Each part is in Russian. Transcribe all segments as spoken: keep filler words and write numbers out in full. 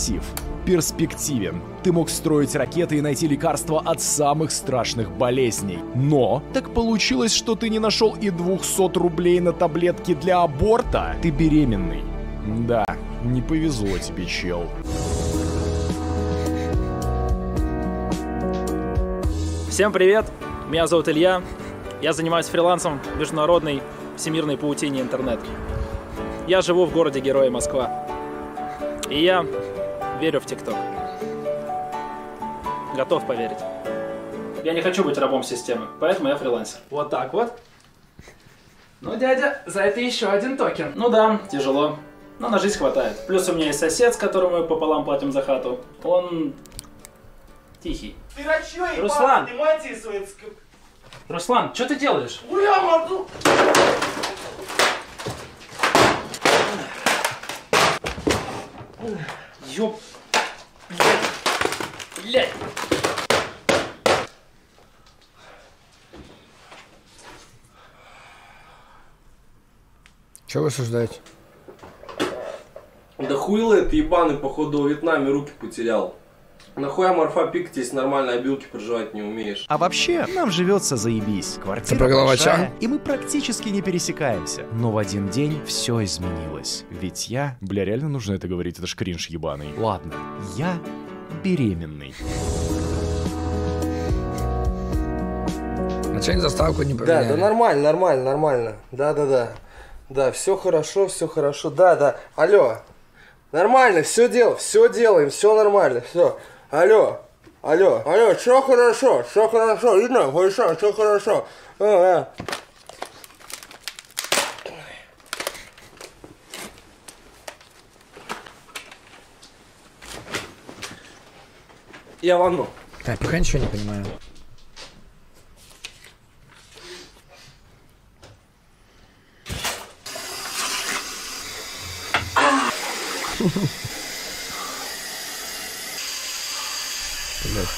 красив, перспективен. Ты мог строить ракеты и найти лекарства от самых страшных болезней. Но так получилось, что ты не нашел и двухсот рублей на таблетки для аборта. Ты беременный. Да, не повезло тебе, чел. Всем привет, меня зовут Илья. Я занимаюсь фрилансом в международной всемирной паутине интернет. Я живу в городе-герое Москва. И я верю в ТикТок. Готов поверить. Я не хочу быть рабом системы, поэтому я фрилансер. Вот так вот. Ну, дядя, за это еще один токен. Ну да, тяжело, но на жизнь хватает. Плюс у меня есть сосед, с которым мы пополам платим за хату. Он тихий. Ты рачё, Руслан! Ты мать свою... Руслан, что ты делаешь? Бля, морду! Ёп... Блядь! Блядь! Чего вы осуждаете? Да хуйло это ебаный, походу, во Вьетнаме руки потерял. Нахуя морфа-пик, здесь нормальной обилки проживать не умеешь. А вообще, нам живется заебись. Квартира большая, и мы практически не пересекаемся. Но в один день все изменилось. Ведь я... Бля, реально нужно это говорить? Это ж кринж ебаный. Ладно, я беременный. Начальник заставку не Да, поменяли. да нормально, нормально, нормально. Да-да-да. Да, все хорошо, все хорошо. Да, да. Алло. Нормально, все дел, все делаем, все нормально, все. Алло, алло, алло, все хорошо, все хорошо, видно, хорошо, все хорошо. А, а. Я ванну. Так, пока ничего не понимаю. Блядь.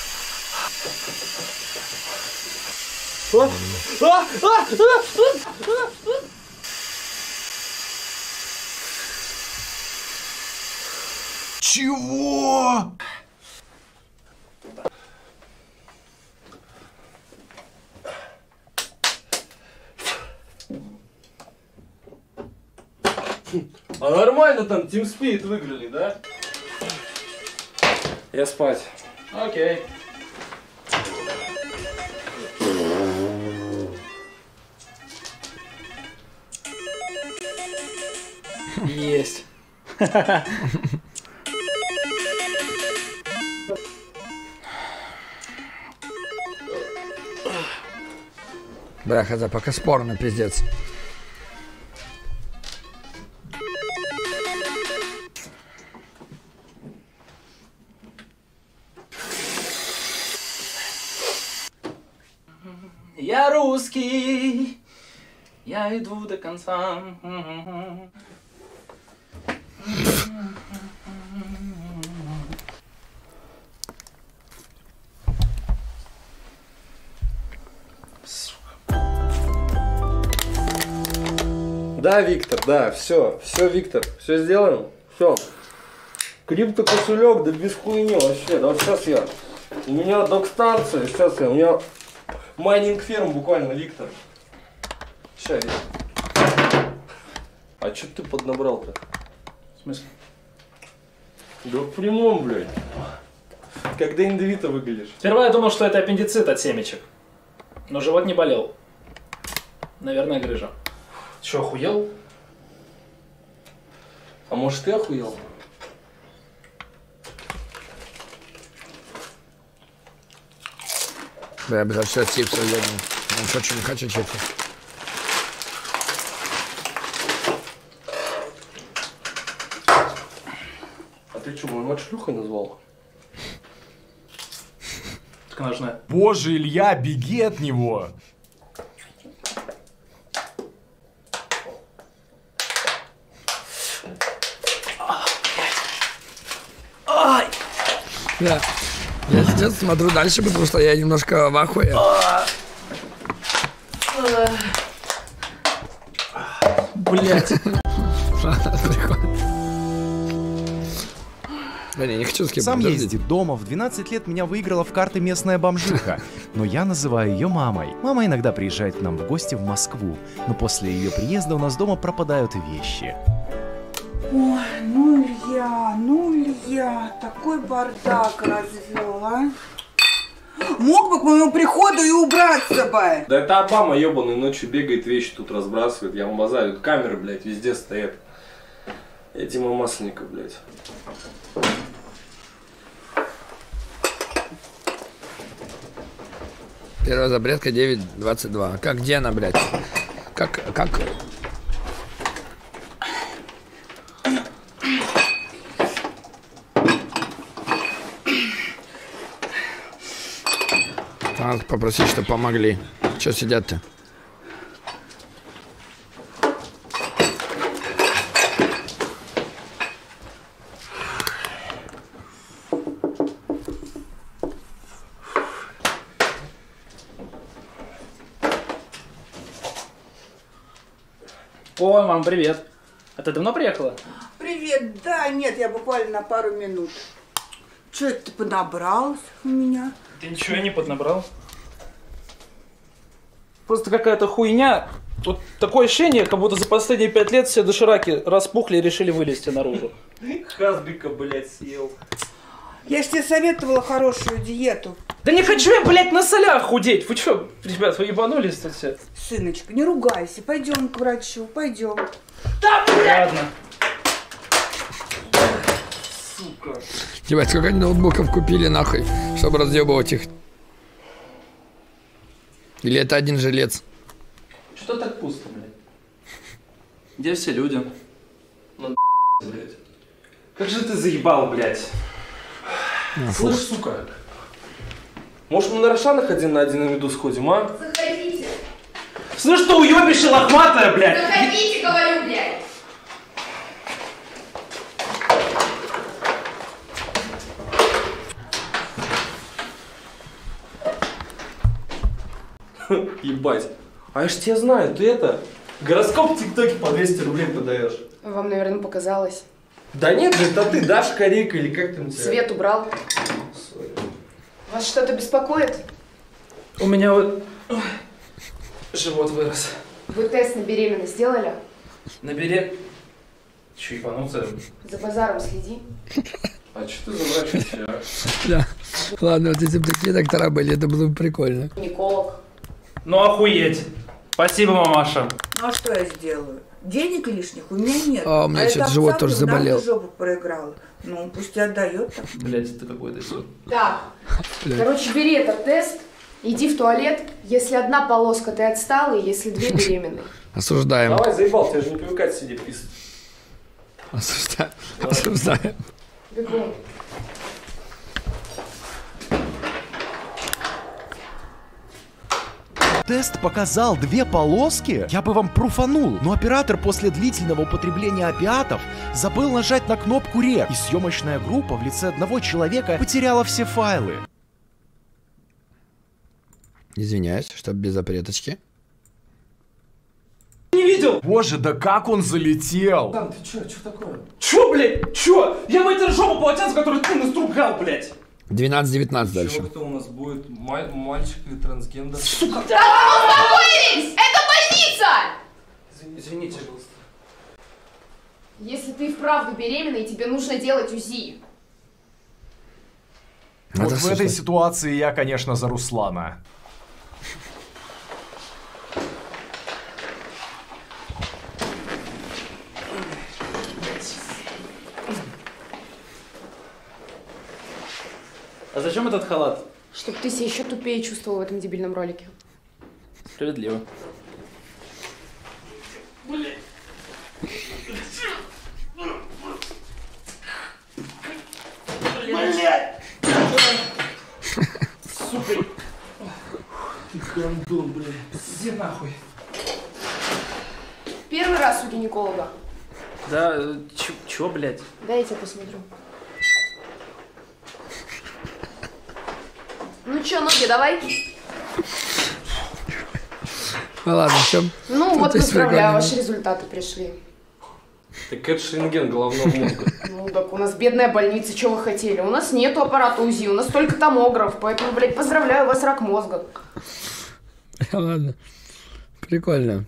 А? А? А? Чего? А нормально там Team Spirit выиграли, да? Я спать. Окей. Есть. Бляха, да, пока спорно, пиздец. Я русский, я иду до конца. Да, Виктор, да, все, все, Виктор, все сделаем, все. Крипто кошелек, да без хуйни вообще, да вот сейчас я, у меня док-станция, сейчас я, у меня майнинг ферм буквально, Виктор. Сейчас, Виктор. А что ты поднабрал-то? В смысле? Да в прямом, блядь. Как Дэнни Девито выглядишь. Сперва я думал, что это аппендицит от семечек, но живот не болел. Наверное, грыжа. Че, охуел? А может ты охуел? Да, я бы за все чипсы ебнул. Он хочу, не хочу чипсы. А ты что, мою мать шлюхой назвал? Так она же... Боже, Илья, беги от него! Да. Я сейчас смотрю дальше, потому что я немножко в ахуе. Блять. Да не, не хочу с кем. Сам я из детдома, в двенадцать лет меня выиграла в карты местная бомжиха, но я называю ее мамой. Мама иногда приезжает к нам в гости в Москву, но после ее приезда у нас дома пропадают вещи. Ой, ну Илья, ну Илья, такой бардак развел, а? Мог бы к моему приходу и убраться бы. Да это Обама ебаный ночью бегает, вещи тут разбрасывает, я вам базарю. Камеры, блядь, везде стоят. Я Дима Масленников, блядь. Первая запретка девять двадцать два. Как, где она, блядь? Как, как... Надо попросить, чтобы помогли. Че сидят-то? О, мам, привет. А ты давно приехала? Привет, да, нет, я буквально на пару минут. Че это ты подобралась у меня? Ты ничего не поднабрал. Просто какая-то хуйня. Вот такое ощущение, как будто за последние пять лет все дошираки распухли и решили вылезти наружу. Хазбика, блядь, съел. Я ж тебе советовала хорошую диету. Да не хочу я, блядь, на солях худеть. Вы что, ребят, вы ебанулись тут все? Сыночка, не ругайся, пойдем к врачу, пойдем. Да, блядь! Ладно. Сука. Ебать, сколько они ноутбуков купили, нахуй, чтобы разъебывать их. Или это один жилец? Что так пусто, блядь? Где все люди? Ну, блядь. Как же ты заебал, блядь? А, Слышь, сука. Может, мы на Рошанах один на один на виду сходим, а? Заходите. Слышь, что уебище лохматая, блядь? Заходите, говорю, блядь. Ебать. А я ж тебя знаю, ты это... Гороскоп в ТикТоке по двести рублей подаешь. Вам, наверное, показалось. Да нет же, это ты, Дашка Рика или как там тебя? Свет убрал. Вас что-то беспокоит? У меня вот... Ой, живот вырос. Вы тест на беременность сделали? Набери... Че, ебануться? За базаром следи. А что ты за врач вообще, а? Да. Ладно, вот если бы такие доктора были, это было бы прикольно. Гинеколог. Ну охуеть. Спасибо, мамаша. Ну а что я сделаю? Денег лишних у меня нет. А, у меня эта что-то живот овца тоже давно заболел. жопу проиграла. Ну, пусть и отдает так. Блять, это какой-то все. Так. Блядь. Короче, бери этот тест, иди в туалет. Если одна полоска, ты отсталый, если две, беременный. Осуждаем. Давай, заебал, тебе же не привыкать сидеть писать. Осуждаем. Осуждаем. Бегом. Тест показал две полоски? Я бы вам пруфанул, но оператор после длительного употребления опиатов забыл нажать на кнопку рек, и съемочная группа в лице одного человека потеряла все файлы. Извиняюсь, чтоб без запреточки. Не видел? Боже, да как он залетел! Там, ты чё, чё такое? Чё, блядь? Чё? Я вытер жопу полотенце, которое ты настругал, блядь. двенадцать девятнадцать дальше. Чё, кто у нас будет? Маль- мальчик или трансгендер? Сука. Успокоились! Это больница! Извини- Извините, пожалуйста. Если ты и вправду беременный, тебе нужно делать УЗИ. Вот Надо в этой слушать. ситуации я, конечно, за Руслана. А зачем этот халат? Чтоб ты себя еще тупее чувствовал в этом дебильном ролике. Справедливо. Блядь! Сука! Ты гандон, блядь. Иди нахуй. Первый раз у гинеколога. Да, э, чё, чё, блядь? Дай я тебя посмотрю. Ну чё, ноги давай. Ну ладно, в чем? Ну Тут вот, есть поздравляю, прикольно. ваши результаты пришли. Так это же рентген головного мозга. Ну так у нас бедная больница, что вы хотели? У нас нету аппарата УЗИ, у нас только томограф, поэтому, блядь, поздравляю, у вас рак мозга. Ладно. Прикольно.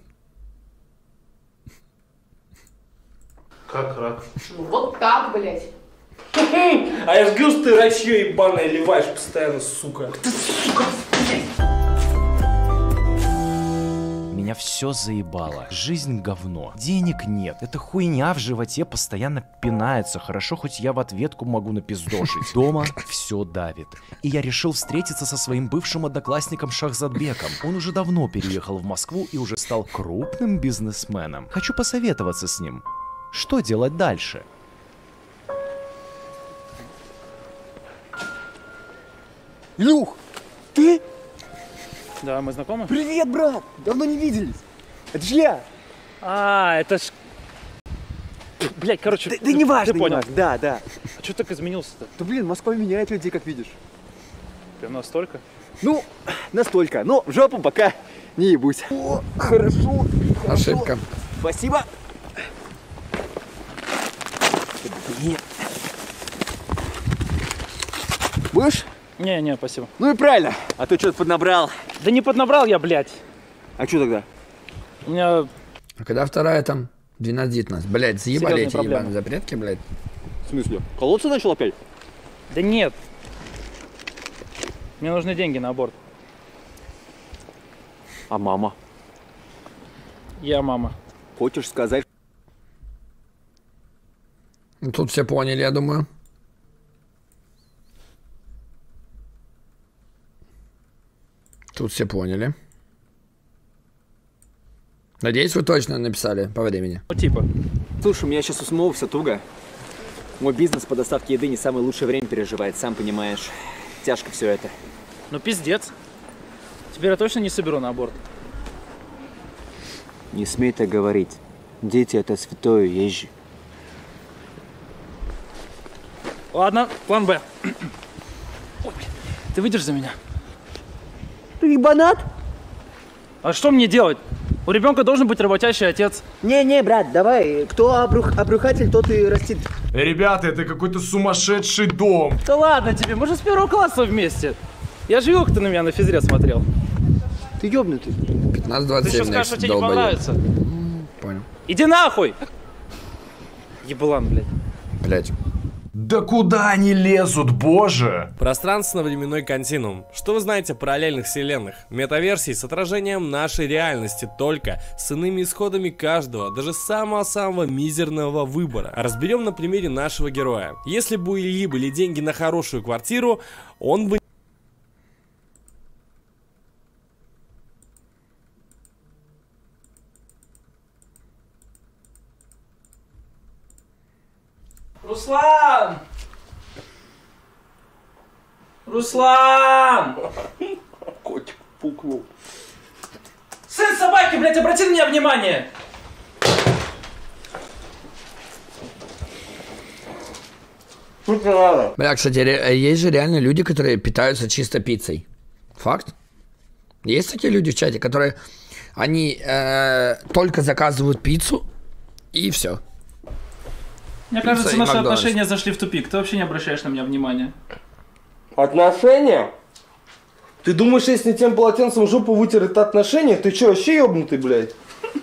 Как рак? Ну вот так, блядь. А я ж говорил, что ты рачье ебаное ливаешь постоянно, сука. Меня все заебало. Жизнь говно. Денег нет. Эта хуйня в животе постоянно пинается. Хорошо, хоть я в ответку могу напиздошить. Дома все давит. И я решил встретиться со своим бывшим одноклассником Шахзадбеком. Он уже давно переехал в Москву и уже стал крупным бизнесменом. Хочу посоветоваться с ним. Что делать дальше? Илюх, ты? Да, мы знакомы? Привет, брат! Давно не виделись. Это ж я. А, это ж... Блять, короче, Да, да не важно, ты понял. не важно. Да, да. А что так изменился-то? Да блин, Москва меняет людей, как видишь. Прям настолько? Ну, настолько. Но в жопу пока не ебусь. О, хорошо. Ошибка. Спасибо. Блин. Будешь? Не-не, спасибо. Ну и правильно, а то что-то поднабрал. Да не поднабрал я, блядь. А что тогда? У меня... А когда вторая там? двенадцать-девятнадцать. Блядь, заебали Серьезные эти проблемы. ебаные запретки, блядь. В смысле? Колоться начал опять? Да нет. Мне нужны деньги на аборт. А мама? Я мама. Хочешь сказать? Ну, тут все поняли, я думаю. Тут все поняли. Надеюсь, вы точно написали по времени. Ну, типа. Слушай, у меня сейчас у самого все туго. Мой бизнес по доставке еды не самое лучшее время переживает, сам понимаешь. Тяжко все это. Ну, пиздец. Теперь я точно не соберу на аборт. Не смей так говорить. Дети это святое, езжи. Ладно, план Б. Ой, ты выйдешь за меня? Ты ебанат? А что мне делать? У ребенка должен быть работящий отец. Не-не, брат, давай. Кто обрух, обрухатель, тот и растит. Ребята, это какой-то сумасшедший дом. Да ладно тебе, мы же с первого класса вместе. Я же видел, как ты на меня на физре смотрел. Ты ёбнутый. пятнадцать Ты двадцать что семь, скажешь, что тебе не долбоёб. понравится? Понял. Иди нахуй! Еблан, блядь. Блядь. Да куда они лезут, боже? Пространственно-временной континуум. Что вы знаете о параллельных вселенных? Метаверсии с отражением нашей реальности, только с иными исходами каждого, даже самого-самого мизерного выбора. Разберем на примере нашего героя. Если бы у Ильи были деньги на хорошую квартиру, он бы... Руслан! Руслан! Котик пукнул. Сын собаки, блядь, обрати на меня внимание! Что тебе надо? Бля, кстати, ре- есть же реально люди, которые питаются чисто пиццей. Факт. Есть такие люди в чате, которые они э, только заказывают пиццу и все. Мне Пицца кажется, и наши Макдональдс. отношения зашли в тупик. Ты вообще не обращаешь на меня внимания. Отношения? Ты думаешь, если тем полотенцем жопу вытер, это отношения? Ты че, вообще ебнутый, блядь?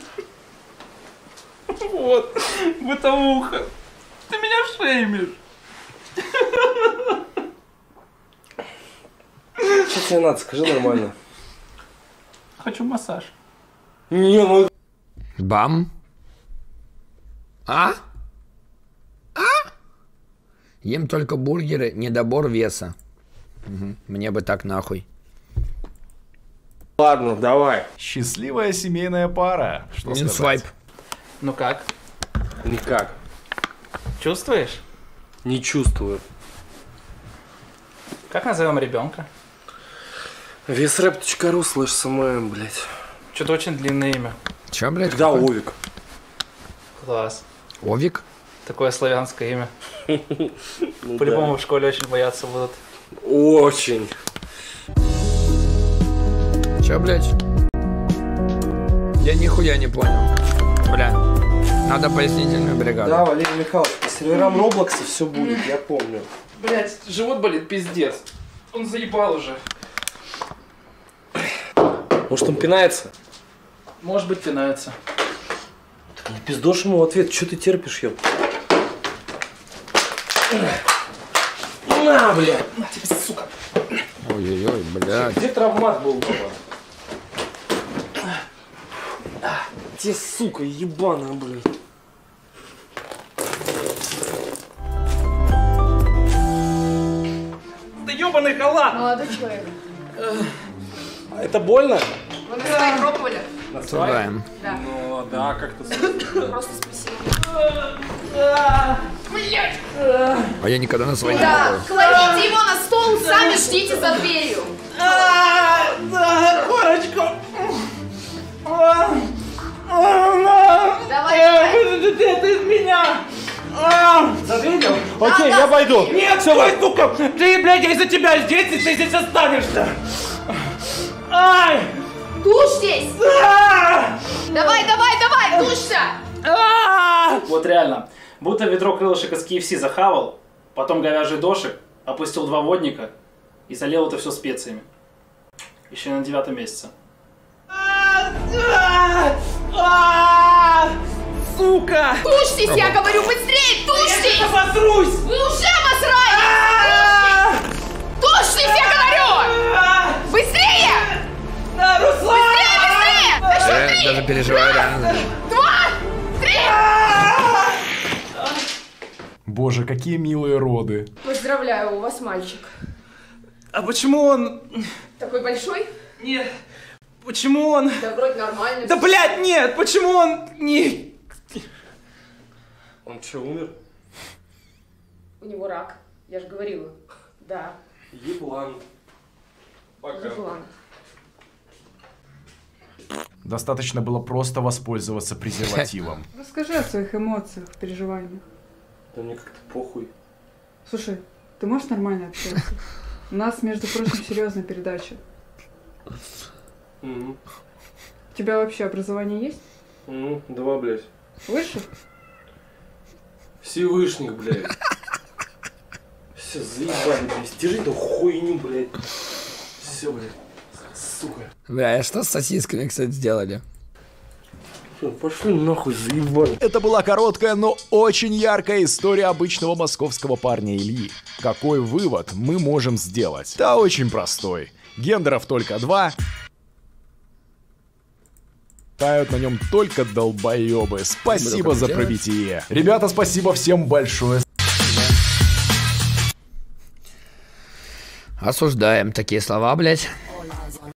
Вот, бытовуха. Ты меня шеймишь. Что тебе надо, скажи нормально. Хочу массаж. Не, ну... Бам. А? А? Ем только бургеры, недобор веса. Мгм. Мне бы так нахуй. Ладно, давай. Счастливая семейная пара. Что сказать? Инсвайп. Ну как? Никак. Чувствуешь? Не чувствую. Как назовем ребенка? Весрэп.ру слэш СММ, блядь. Что-то очень длинное имя. Че, блядь? Да, какое? Овик. Класс. Овик? Такое славянское имя. Ну По-любому в школе очень бояться будут. Очень. Че, блядь? Я нихуя не понял. Бля. Надо пояснительную бригаду. Да, Валерий Михайлович, по серверам Роблокса все будет, я помню. Блять, живот болит пиздец. Он заебал уже. Может, он пинается? Может быть, пинается. Так не пиздошь ему в ответ, что ты терпишь, ёп? На, блядь! На тебе, сука! Ой-ой-ой, блядь. Где травмат был, баба? Те, сука, ебаная, блядь. Да ёбаный халат! Молодой человек. Это больно? Вы на свай пробовали? Осуждаем. Да. Ну, да, как-то... Просто спасибо. А я никогда на своей не Да, был. кладите его на стол, сами ждите за дверью. Да, корочку! Давай, давай. Выжди это из меня! Задвинул? Окей, я пойду. Нет, стой, сука! Ты, блядь, я из-за тебя здесь, и ты здесь останешься! Ай! Тушьтесь! Давай, давай, давай, тушься! Вот реально, будто ведро крылышек из кей эф си захавал, потом говяжий дошик, опустил два водника и залил это все специями. Еще на девятом месяце. Сука! Тушьтесь, я говорю, быстрее, тушьтесь! Я обосрусь! Вы уже обосрались! Тушьтесь, я говорю! Быстрее! Руслан! Быстрее, быстрее! Да что Я три? даже переживаю, реально. Два! Три! Боже, какие милые роды. Поздравляю, у вас мальчик. А почему он... Такой большой? Нет. Почему он... Да вроде нормально. Да, блядь, нет! Почему он не... Он что, умер? У него рак. Я же говорила. Да. Еблан. Пока. Еблан. Достаточно было просто воспользоваться презервативом. Расскажи о своих эмоциях, переживаниях. Да мне как-то похуй. Слушай, ты можешь нормально общаться? У нас, между прочим, серьезная передача. Угу. У тебя вообще образование есть? Ну, два, блядь. Выше? Всевышних, блядь. Все, заебали, блядь. Держи эту хуйню, блядь. Все, блядь. Сука. Бля, а что с сосисками, кстати, сделали? Все, пошли нахуй, заебали. Это была короткая, но очень яркая история обычного московского парня Ильи. Какой вывод мы можем сделать? Да очень простой. Гендеров только два. Тают на нем только долбоебы. Спасибо за пробитие. Ребята, спасибо всем большое. Осуждаем такие слова, блядь.